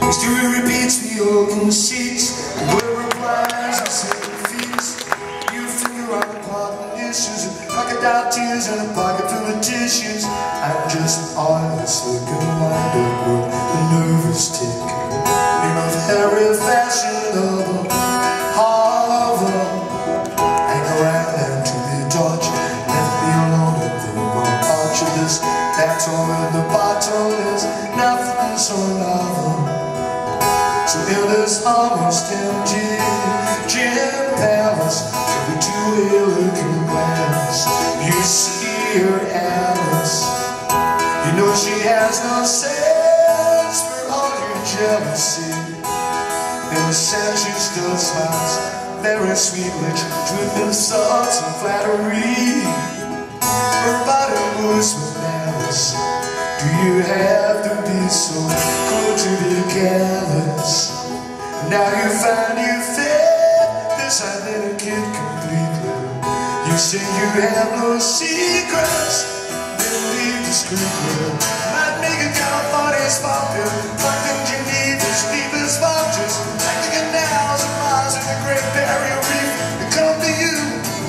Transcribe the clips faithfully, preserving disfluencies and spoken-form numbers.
Still repeats the open seats, where replies and second feast. You finger on the pot issues, crocodile tears and a pocket full of tissues. I'm just honest looking wind up with a nervous tick. In of hairy fashion of a hover, hang around and to be dodged. Left me alone at the wrong arch of this battle where the bottle is nothing so novel. So in this almost empty gin palace, with two elegant lamps, you see her Alice. You know she has no sense for all your jealousy. In a sense she still smiles, very sweet, rich, dripping salts and flattery. Her body moves with malice. Do you have to be so cruel to be careless? Now you find you fit this identikit completely. You say you have no secrets, then leave discreetly. Might make a California spot pill, fucking Geneva's deepest vultures, like the canals and miles in the Great Barrier Reef. They come to you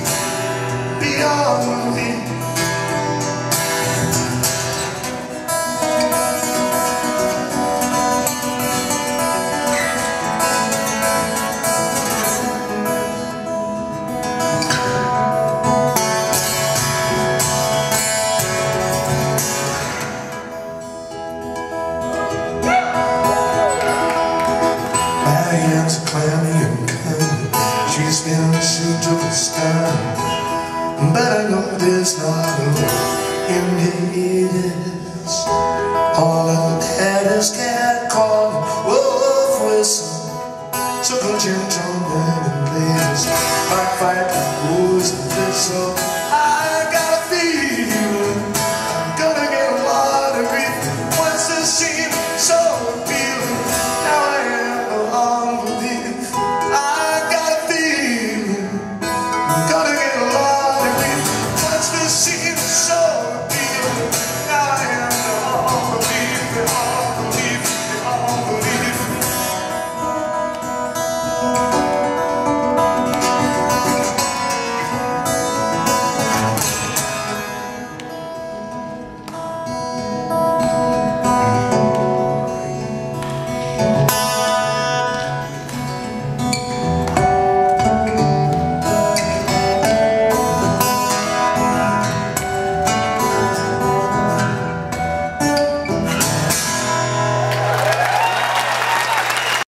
beyond me. Clammy and cunning, she's been shoot to the stern. But I know there's not a word in the eighties. All I've had is cat call, wolf whistle, so go gentle and play this. Fight, fight, the rules and thistle.